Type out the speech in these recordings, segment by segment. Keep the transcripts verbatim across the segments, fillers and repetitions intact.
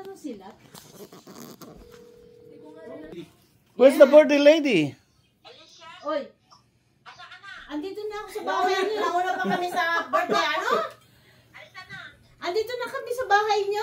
sila? Where's the birthday lady? Oy. Andito na ako sa bahay niyo. Nauna pa kami sa birthday, ano? Andito na kami sa bahay niyo.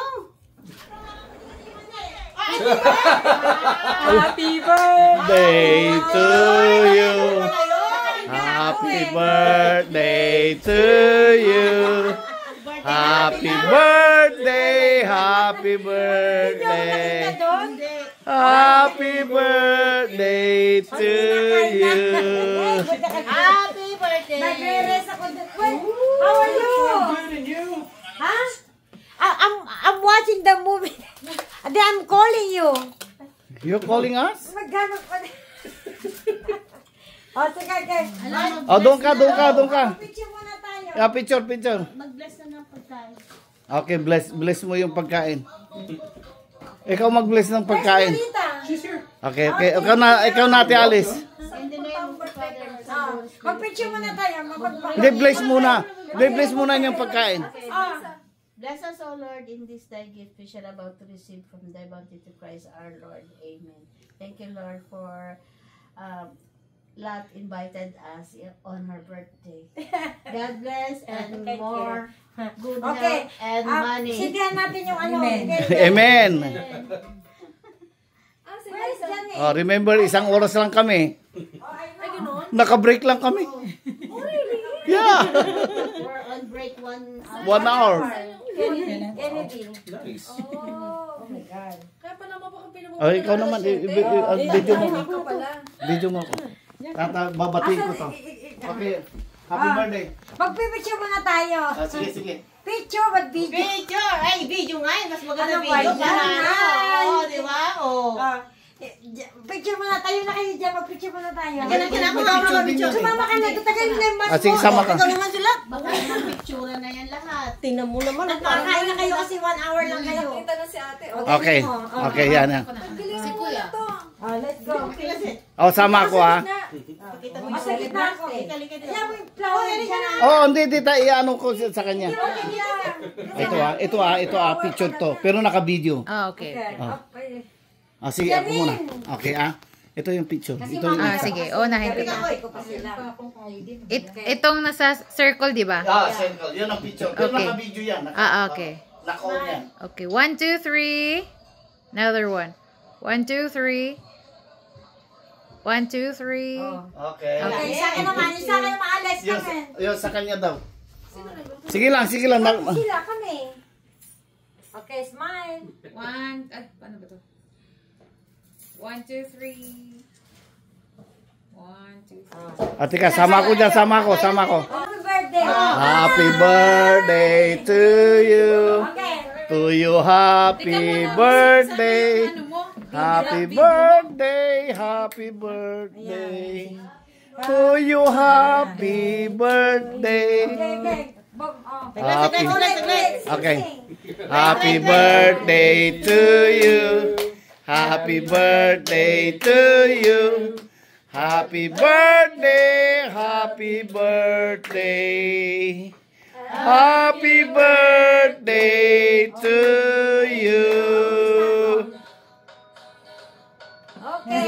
Happy birthday to you. Happy birthday to you. Happy birthday, happy birthday. Happy birthday to you. Happy birthday. Nagre-rest ako. How are you? Huh? I'm I'm watching the movie. And then I'm calling you. You're calling us? Magkano pa? Oh, sige, okay. Oh, doon ka, doon ka, doon ka. Picture muna tayo. Yeah, picture, picture. Mag-bless na ng pagkain. Okay, bless, bless mo yung pagkain. Ikaw mag-bless ng pagkain. Okay, okay. Ikaw na, ikaw na, Ate Alice. In the name of the Father and Son and Holy Spirit. Mag-picture muna tayo. Hindi, bless muna. Hindi, bless muna yung pagkain. Bless us, O Lord, in this thy gift we shall about to receive from thy bounty to Christ our Lord. Amen. Thank you, Lord, for um, Lot invited us on her birthday. God bless and more good Okay. health and Ah, money. Sigahan natin yung ano. Amen. Where is Janet? Oh, remember, isang oras lang kami. Naka-break lang kami. Yeah. We're on break one hour. One hour. Kennedy. Nice. Oh, oh my God. Kaya pala mapakapila mo. Oh, ikaw naman. i- i- i- ah, Video mo. Ikaw pala. Video mo ako. Tata, babatiin ko to. Okay. Happy birthday. Magpipicture muna tayo. Ah, sige, sige. Picture, but video. Video! Ay, video nga yun. Mas maganda Ano ba video. yan? Para, oo, di ba? Oo. Ah, eh, j- picture muna tayo na kayo dyan. Mag-picture muna tayo. Ganun kinakasama ka, picture. Sumama ka na. Tatagal mo na yung mask Ah, sige, mo. sama ka. Ikaw naman sila. Baka naman picture na yan lahat. Tingnan mo naman. Nagpakain na kayo kasi one hour lang kayo. Nakita na si ate. Okay. Okay, yan. yan. Si kuya. Oh, let's go. Oh, sama ako ah. Pakita mo Ah, sa gitna ako. Halika dito. Ayan mo yung flower dyan. Oh, hindi, dita, iano ko sa kanya. Ito ah, ito ah, ito ah, picture to. Pero naka-video. Ah, okay. Okay. Ah. Okay. Ah, sige, ako muna. Okay ah. Ito yung picture. Ito yung Ah, sige. Oh, nahin ko na. Ko pa sila. It, itong nasa circle, di ba? Ah, circle. Yan ang picture. Pero Okay. naka-video yan. Naka, Ah, okay. Naka-on yan. Okay. One, two, three. Another one. One, two, three. One, two, three. Okay. Okay, isa ka naman. Isa ka naman. Alis Yun, kami. yun, sa kanya daw. Sige lang, sige lang. Na- Sila kami. Okay, smile. One, ah, paano ba to? One, two, three. One, two, three. Ate ka, sama ko dyan, sama ko, sama ko. Happy birthday. Happy birthday to you. Okay. To you, happy birthday. Happy birthday, happy birthday. To you, happy birthday. Okay, okay. Bob, oh. Happy, Let's okay. sing. Happy birthday to you. Happy birthday to you. Happy birthday, happy birthday. Happy birthday to you. Okay.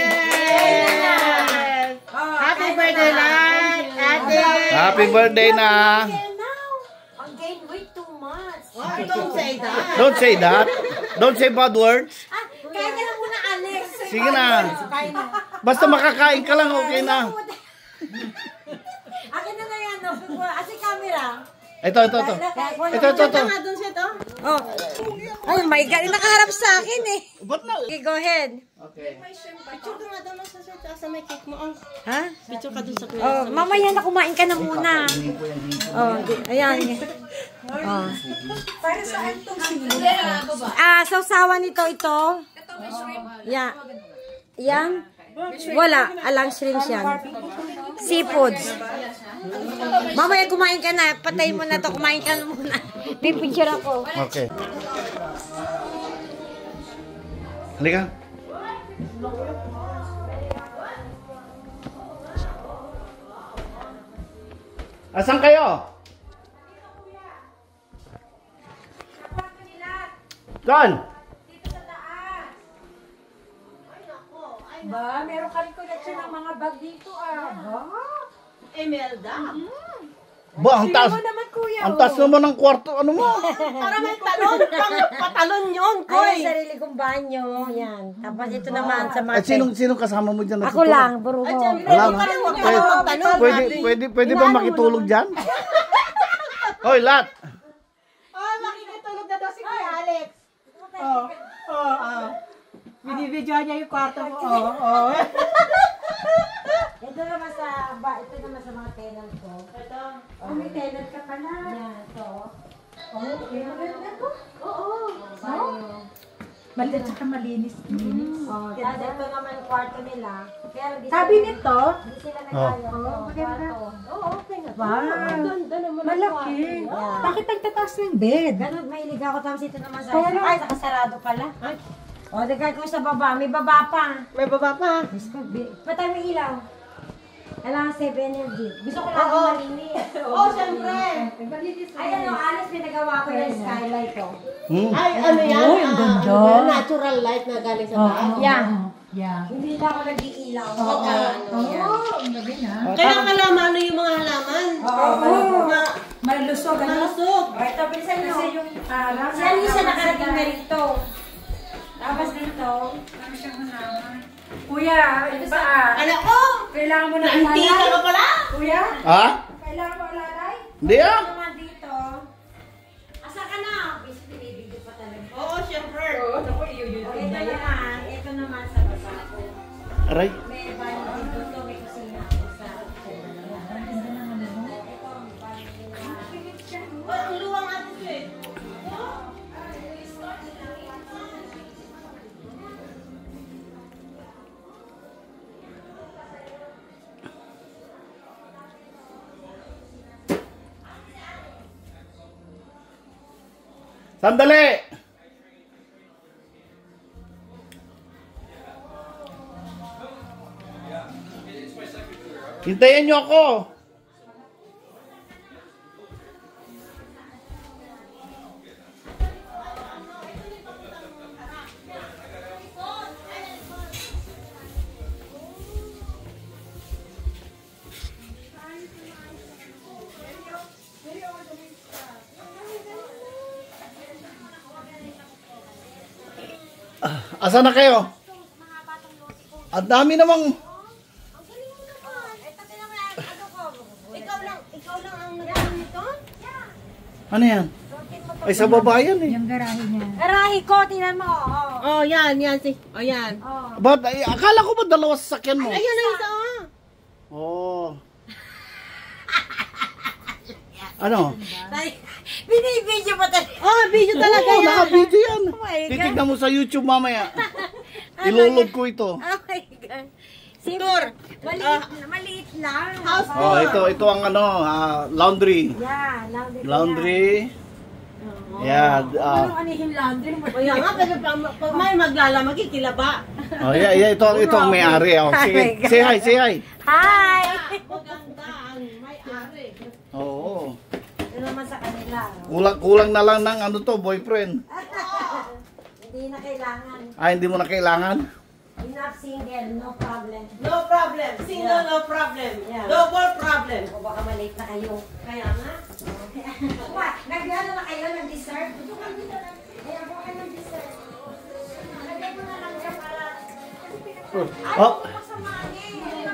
Yes! Oh, Happy kain birthday, na. Lot! Ate! Happy birthday na. Okay, now. Ang gain weight too much. Oh, don't say that. Don't say that. Don't say bad words. Ah, kaya ka na muna, Alex. Sige na. Kain na. Basta makakain ka lang, okay na. Akin na na yan, no? Kasi camera. Ito, ito, ito. Ito, ito, ito. Nga dun siya to. Oh. Oh my God, nakaharap sa akin eh. Ba't na? Okay, go ahead. Okay. Picture ka nga doon sa sa sa may cake mo. Oh. Ha? Picture ka doon sa kuya. Oh, mamaya na kumain ka na muna. Oh, di- ayan. Oh. Para saan itong sino? Ah, sausawan nito ito. Yeah. Yan. Wala, alang shrimps yan. Seafoods. Mamaya kumain ka na, patayin mo na to, kumain ka na muna. Pipicture ako. Okay. Halika. Asan kayo? Saan? Ba, meron ka rin collection ng mga bag dito ah. Ba? Emelda. Ba, ang taas. Sino mo naman kuya? Ang taas naman ng kwarto. Ano mo? Para may talon. Pang patalon yun, Ay, koy. sarili kong banyo. Yan. Tapos ito naman sa mga... At sinong, sinong kasama mo dyan? Ako lang, burugo. At syempre, Wala hindi na. ka rin huwag ka Pwede, lang magtanong. pwede, pwede, pwede ba makitulog dyan? Hoy, Lat. Oh, makikitulog na daw si Kuya Alex. Oh, oh, oh. Binibidyoan niya yung kwarto mo. Oh, oh. Ito naman sa ba, ito naman sa mga tenant ko. Ito. Oh, may tenant ka pala. Yan, ito. Oh, okay. Maganda to. Oo. Banyo. Maliit at malinis. Malinis. Oh, tapos ito naman yung kwarto nila. Kaya hindi Sabi sila- nito, Hindi sila nagkaya. Oh, Oh, maganda. kwarto. Oo, okay na. Wow. Ang ganda naman ang malaki. kwarto. Yeah. Bakit nagtataas ng bed? Ganun, mahilig ako. Tapos ito naman sa... Kaya lang- Ay, nakasarado pala. O, dagay ko sa baba. May baba pa. May baba pa. Diyos ko, bi- patay may ilaw. Kailangan safe energy. Gusto ko lagi malinis. Oh, syempre. Ay, ano, alas pinagawa ko yung skylight ko. Hmm. Ay, ano yan? Uy, ang ganda. Ah, ano yan? Natural light na galing sa taas. Yeah. Yeah. Hindi na ako nag-iilaw. Oo. Ano, yan. Oo, ang gabi na. Kaya kalaman ano yung mga halaman. Oo. Ma- Malusog, ano? Malusog. O, ito, bilisan nyo. Kasi yung araw. Si Alisa nakarating na rito. Tapos dito. Ano siyang halaman? Kuya, ito ba? Ano ko? Kailangan mo na Naantika alalay? ka pala? Kuya, Ha? kailangan mo alalay? Hindi ah. Ito naman dito. Asa ka na? Bis, binibigyo pa talaga. Oo, syempre. O, ito naman. Ito naman sa baba ko. Aray. May banyo din dito. May kusina ako sa... Oh, ang luwang natin ito eh. Sandali! Hintayin niyo ako! Ah, asa na kayo? Ang dami namang... Ikaw lang, ikaw lang ang nagano nito? Ano yan? Ay, sa baba yan eh. Yung garahe niya. Arahi ko, tingnan mo. Oh. Oh, yan, yan si. Oh, yan. Oh. Ba't? Ay, akala ko ba dalawa sa sakyan mo? Ayun na isa. Oh. Ano? Binibidyo pa talaga. Oh, video talaga Oo, yan. naka-video yan. Oh my God. Titignan mo sa YouTube mamaya. Ilulog ko ito. Oh my God. Tour. Maliit, maliit lang. House Oh, ito, ito ang ano, ah, laundry. Yeah, laundry. Laundry. Yeah, ah, Anong ano yung laundry? O yan nga, pero pag, pag may maglala, magkikilaba. oh, yeah, yeah, ito, ito ang may-ari. Oh, sige, say hi, say hi. Hi! Maganda ang may-ari. Oo. Ito naman sa kanila. oh. Kulang, kulang na lang ng ano to, boyfriend. Hindi na kailangan. Ah, hindi mo na kailangan? Enough single, no problem. No problem. Single, no problem. Yeah. Double problem. O baka malate na kayo. Kaya nga. What? Nag-ano na kayo ng dessert? Kaya po kayo ng dessert. Lagay mo na lang siya para... Ay, Oh. masamahan eh.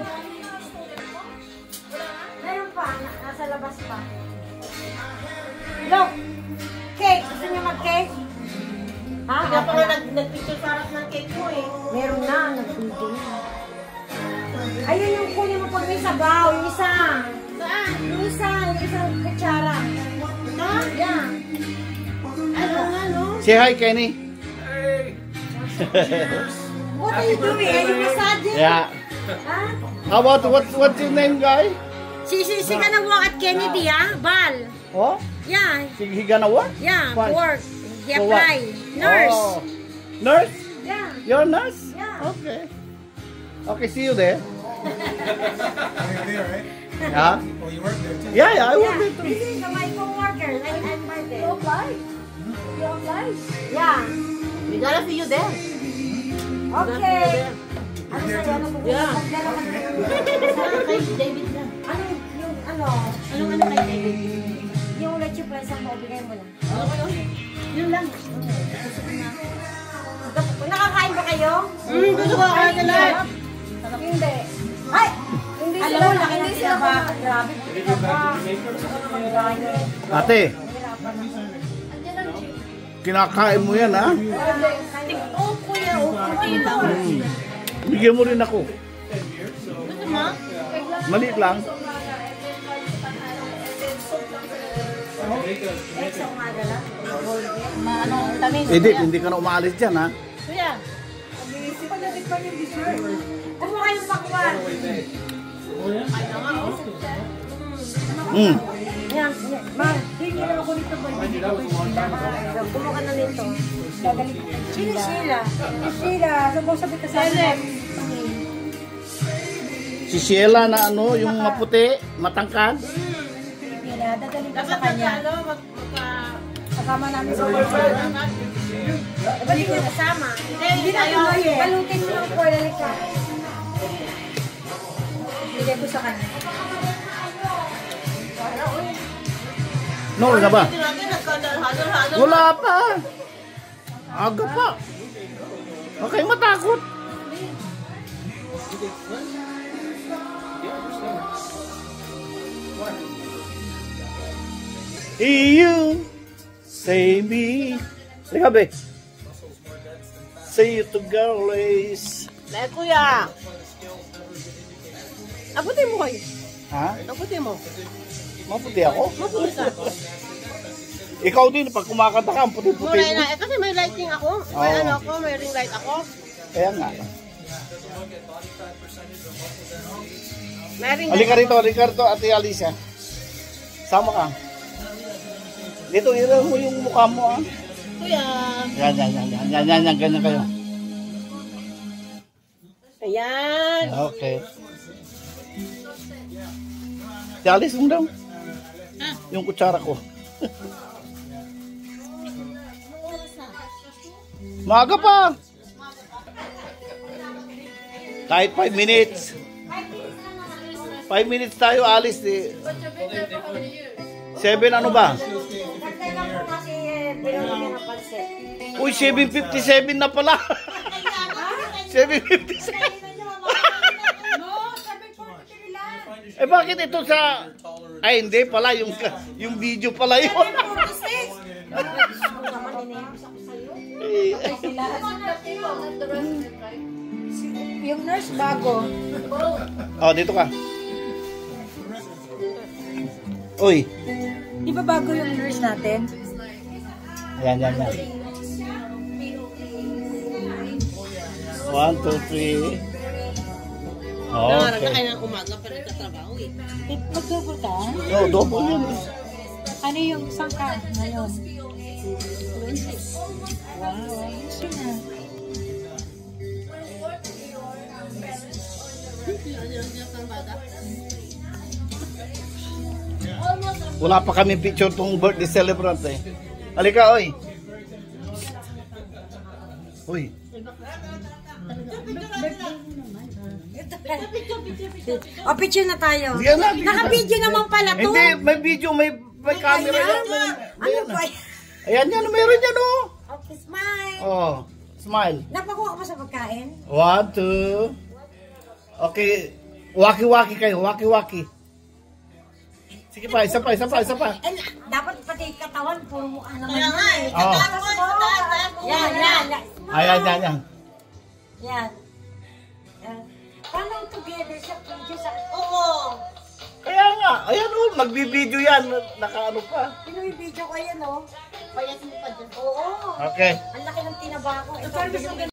Meron pa, na- nasa labas pa. Look! Cake! Gusto niyo mag-cake? Ha? Kaya pa nga nag- nag-picture parang ng cake mo eh. Meron na, nag-video na. Ayun yung kunin mo pag may sabaw, yung isa. Saan? Yung isa, yung isang kutsara. Ito? Yeah. Ano nga, no? Say hi, Kenny. What are you doing? Are you massaging? Yeah. Ha? How about, what, what's your name, guy? Si, si, si ka nag-walk at Kennedy, ha? Bal. Oh? Yeah, He, he gonna work? yeah, Why? work. He For what? apply. Nurse. Oh. Nurse? Yeah. You're a nurse? Yeah. Okay. Okay, see you there. You're there, right? Yeah? Oh, you work there too? Yeah, yeah, I Yeah, will be too. this is my co-worker. I, I'm right there. You apply? You apply? Yeah. We gotta see you there. Okay. Ano sa'yo? Ano mo? Yeah. Kay David na. Ano yung ano? Anong ano kay David? Yung leche fries ang maubigay mo lang. Yun lang. Nakakain ba kayo? Hmm, gusto ko kaya nila. Hindi. Ay! Hindi Alam sila, mo, laki ng hindi sila tinapa. ba? Grabe, tinapa. Ate, kinakain mo yan, ha? Oh, kuya, oh, kunti lang. Hmm. Bigyan mo rin ako. Gusto mo? Maliit lang. Exo umaga lang. Ano, tamis. Edith, hindi ka na umaalis dyan, ha? Kuya. Kumuha yung pakwan. Hmm. Yan, yan. Ma, hindi na ako nito ba? Kumuha ka na nito. Sino sila? Sila, sabi ka sa akin. Si Sheila na ano, yung maputi, matangkad. Pilipina, dadali ka sa Dapat kanya. ano, mag, magka... Kasama namin sa work. Ba't hindi kasama? Hindi na tayo. Palutin mo lang po, lalik ka. Bigay ko sa kanya. No, na ba? Halo-halo. Wala pa. Aga pa. Okay, matakot. You say me. Teka, be. Say you to girlies. Dahil kuya. Abutin mo kayo. Ha? Abutin mo. Maputi ako? Maputi ka. Ikaw din, pag kumakanta ka, ang puti-puti Mulay mo. na. Eh, kasi may lighting ako. May Oo. ano ako, may ring light ako. Kaya nga. May ring light. Halika rito, halika rito, Ate Alicia. Sama ka. Dito, iraw mo yung mukha mo, ah. Kuya. Yan, yan, yan, yan, yan, yan, yan, ganyan kayo. Ayan. Okay. Si Alice mo daw. Yung kutsara ko. Maaga pa. Kahit five minutes. five minutes tayo, Alice. Eh. seven ano ba? Kantay lang po kasi binulog ng pansit. Uy, seven fifty-seven na pala. seven fifty-seven. Eh bakit ito sa... Ay hindi pala, yung, yung video pala yun. Yung nurse bago. Oh, dito ka. Uy. Di ba bago yung nurse natin? Yan, yan, yan. One, two, three. Okay. Kaya ng umaga pa rin katrabaho eh. Mag-double ka? No, double yun. Ano yung isang ka ngayon? Wow, ayos yun ah. Wala pa kami picture tong birthday celebrant eh. Halika, oy. Uy. O, picture na tayo. Sige na. Naka-video naman pala to. Hindi, may video, may, may camera yan. Ano ba yan? Ayan yan, meron yan oh. Okay, smile. Oh, smile. Napakuha ka pa sa pagkain? One, two. Okay, waki-waki kayo, waki-waki. Sige pa, isa pa, isa pa, isa pa. Eh, dapat pati katawan, puro mukha naman. Kaya nga eh. Oh. Yan, yan, yan. Ayan, yan, yan. Yan. Yan. Paano together siya? Sa... Oo. Kaya nga, ayan oh, magbibideo yan. Nakaano pa. Pinui-video ko yan, oh. Payat mo pa dyan. Oo. Okay. Ang laki ng tinaba ko. Ito,